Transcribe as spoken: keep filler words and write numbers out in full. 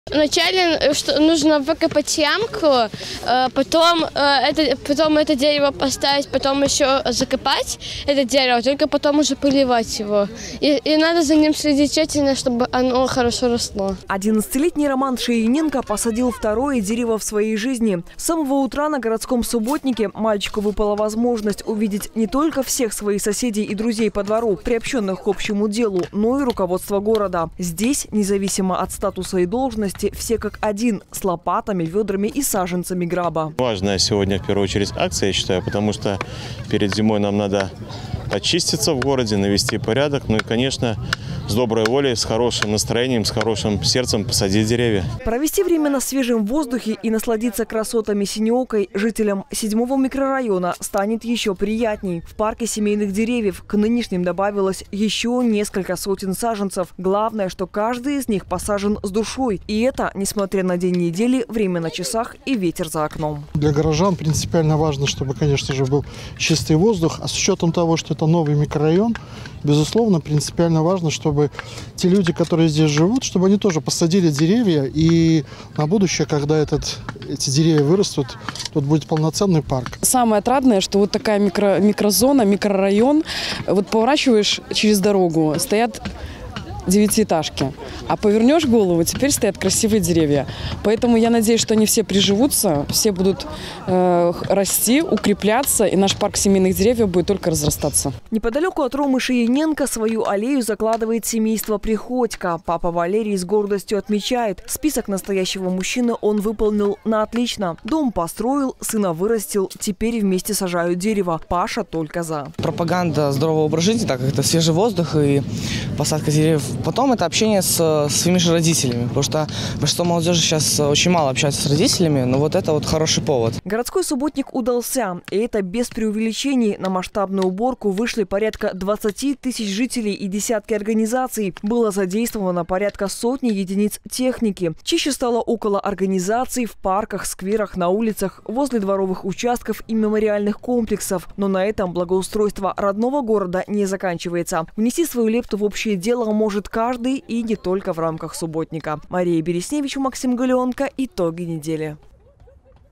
Вначале что, нужно выкопать ямку, потом это, потом это дерево поставить, потом еще закопать это дерево, только потом уже поливать его. И, и надо за ним следить тщательно, чтобы оно хорошо росло. одиннадцатилетний Роман Шиененко посадил второе дерево в своей жизни. С самого утра на городском субботнике мальчику выпала возможность увидеть не только всех своих соседей и друзей по двору, приобщенных к общему делу, но и руководство города. Здесь, независимо от статуса и должности, все как один, с лопатами, ведрами и саженцами граба. Важная сегодня в первую очередь акция, я считаю, потому что перед зимой нам надо очиститься в городе, навести порядок. Ну и, конечно, с доброй волей, с хорошим настроением, с хорошим сердцем посадить деревья. Провести время на свежем воздухе и насладиться красотами Синеокой жителям седьмого микрорайона станет еще приятней. В парке семейных деревьев к нынешним добавилось еще несколько сотен саженцев. Главное, что каждый из них посажен с душой. И это, несмотря на день недели, время на часах и ветер за окном. Для горожан принципиально важно, чтобы, конечно же, был чистый воздух. А с учетом того, что это новый микрорайон, безусловно, принципиально важно, чтобы те люди, которые здесь живут, чтобы они тоже посадили деревья. И на будущее, когда этот, эти деревья вырастут, тут будет полноценный парк. Самое отрадное, что вот такая микро, микрозона, микрорайон, вот поворачиваешь через дорогу, стоят девятиэтажки, а повернешь голову, теперь стоят красивые деревья. Поэтому я надеюсь, что они все приживутся, все будут э, расти, укрепляться, и наш парк семейных деревьев будет только разрастаться. Неподалеку от Ромы Шиененко свою аллею закладывает семейство Приходько. Папа Валерий с гордостью отмечает, список настоящего мужчины он выполнил на отлично. Дом построил, сына вырастил, теперь вместе сажают дерево. Паша только за. Пропаганда здорового образа жизни, так как это свежий воздух и посадка деревьев. Потом это общение с своими же родителями, потому что большинство молодежи сейчас очень мало общается с родителями, но вот это вот хороший повод. Городской субботник удался, и это без преувеличений. На масштабную уборку вышли порядка двадцати тысяч жителей и десятки организаций. Было задействовано порядка сотни единиц техники. Чище стало около организаций, в парках, скверах, на улицах, возле дворовых участков и мемориальных комплексов. Но на этом благоустройство родного города не заканчивается. Внести свою лепту в общее дело может каждый, и не только в рамках субботника. Мария Бересневич, Максим Галеонко. Итоги недели.